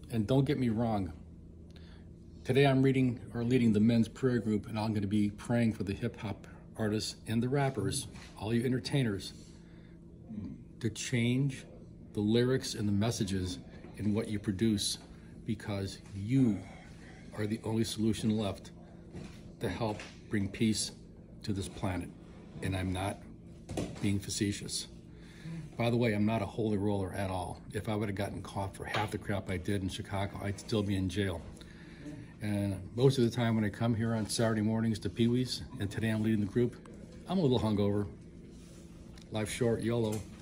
And don't get me wrong. Today I'm leading the men's prayer group, and I'm going to be praying for the hip hop artists and the rappers, all you entertainers, to change the lyrics and the messages in what you produce, because you are the only solution left to help bring peace to this planet. And I'm not being facetious. By the way, I'm not a holy roller at all. If I would have gotten caught for half the crap I did in Chicago, I'd still be in jail. And most of the time when I come here on Saturday mornings to Pee Wee's, and today I'm leading the group, I'm a little hungover. Life's short, YOLO.